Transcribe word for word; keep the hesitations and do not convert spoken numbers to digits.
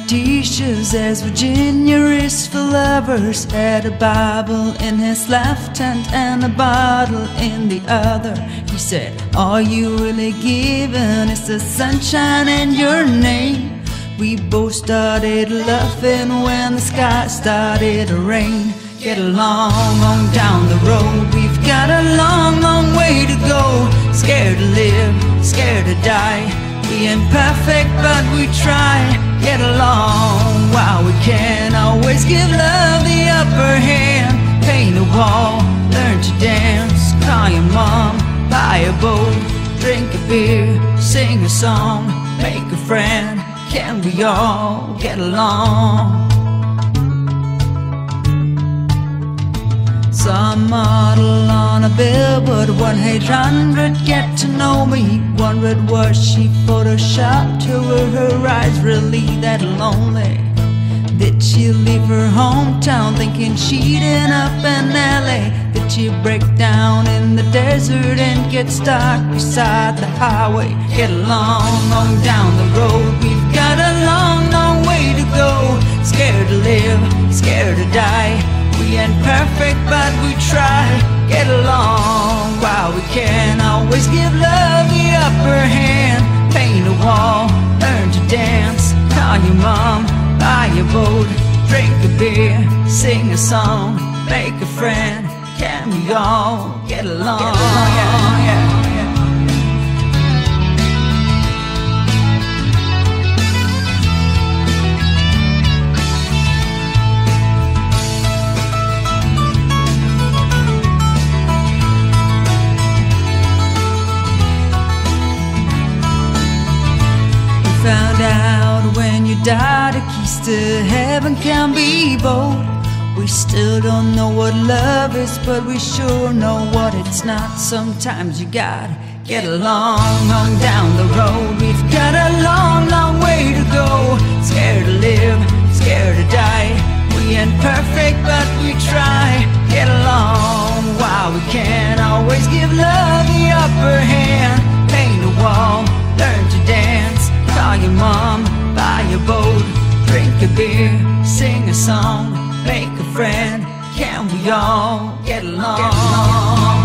teaches as Virginia is for lovers, had a Bible in his left hand and a bottle in the other. He said, all you really giving is the sunshine and your name. We both started laughing when the sky started to rain. Get along on down the road, we've got a long, long way to go. Scared to live, scared to die. We ain't perfect, but we try. Get along while we can. Always give love the upper hand. Paint a wall, learn to dance. Call your mom, buy a boat. Drink a beer, sing a song. Make a friend, can we all get along? Some model on a billboard, one eight hundred get to know me. Wondered was she photoshopped, or were her eyes really that lonely? Did she leave her hometown thinking she'd end up in L A? Did she break down in the desert and get stuck beside the highway? Get along on down the road, we've got a long, long way to go. Scared to live, scared to die. We ain't perfect, but we try. Get along while we can. Always give love the upper hand. Paint a wall, learn to dance. Call your mom, buy a boat. Drink a beer, sing a song. Make a friend, can we all get along? Get along, yeah, yeah. Found out when you die the keys to heaven can be bold. We still don't know what love is, but we sure know what it's not. Sometimes you gotta get along on down the road. We've got a long, long way to go. Scared to live, scared to die. We ain't perfect, but we try. Get along while we can. Always give love the upper hand. Paint a wall, learn to dance. Call your mom, buy a boat. Drink a beer, sing a song. Make a friend, can we all get along? Get along.